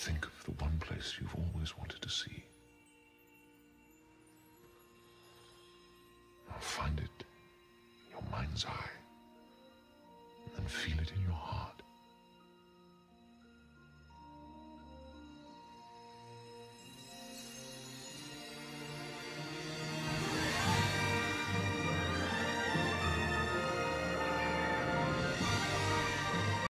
think of the one place you've always wanted to see. Now find it in your mind's eye, and then feel it in your